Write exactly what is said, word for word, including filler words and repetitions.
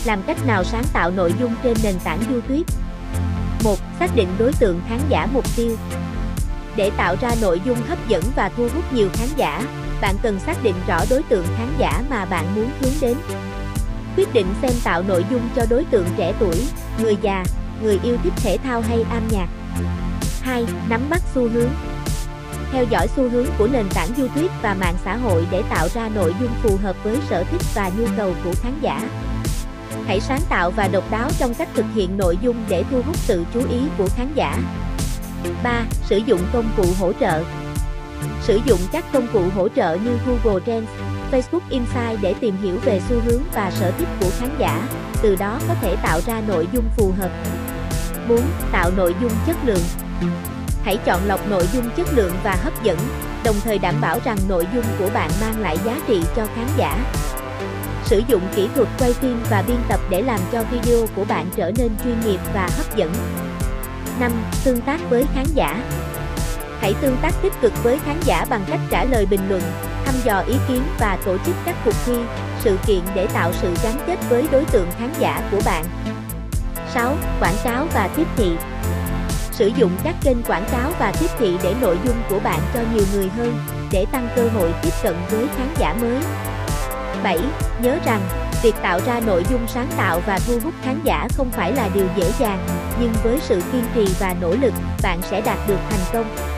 Làm cách nào sáng tạo nội dung trên nền tảng YouTube? một. Xác định đối tượng khán giả mục tiêu. Để tạo ra nội dung hấp dẫn và thu hút nhiều khán giả, bạn cần xác định rõ đối tượng khán giả mà bạn muốn hướng đến. Quyết định xem tạo nội dung cho đối tượng trẻ tuổi, người già, người yêu thích thể thao hay âm nhạc. hai. Nắm bắt xu hướng. Theo dõi xu hướng của nền tảng YouTube và mạng xã hội để tạo ra nội dung phù hợp với sở thích và nhu cầu của khán giả. Hãy sáng tạo và độc đáo trong cách thực hiện nội dung để thu hút sự chú ý của khán giả. ba. Sử dụng công cụ hỗ trợ. Sử dụng các công cụ hỗ trợ như Google Trends, Facebook Insights để tìm hiểu về xu hướng và sở thích của khán giả, từ đó có thể tạo ra nội dung phù hợp. bốn. Tạo nội dung chất lượng. Hãy chọn lọc nội dung chất lượng và hấp dẫn, đồng thời đảm bảo rằng nội dung của bạn mang lại giá trị cho khán giả. Sử dụng kỹ thuật quay phim và biên tập để làm cho video của bạn trở nên chuyên nghiệp và hấp dẫn. năm. Tương tác với khán giả. Hãy tương tác tích cực với khán giả bằng cách trả lời bình luận, thăm dò ý kiến và tổ chức các cuộc thi, sự kiện để tạo sự gắn kết với đối tượng khán giả của bạn. sáu. Quảng cáo và tiếp thị. Sử dụng các kênh quảng cáo và tiếp thị để nội dung của bạn cho nhiều người hơn, để tăng cơ hội tiếp cận với khán giả mới. bảy. Nhớ rằng, việc tạo ra nội dung sáng tạo và thu hút khán giả không phải là điều dễ dàng, nhưng với sự kiên trì và nỗ lực, bạn sẽ đạt được thành công.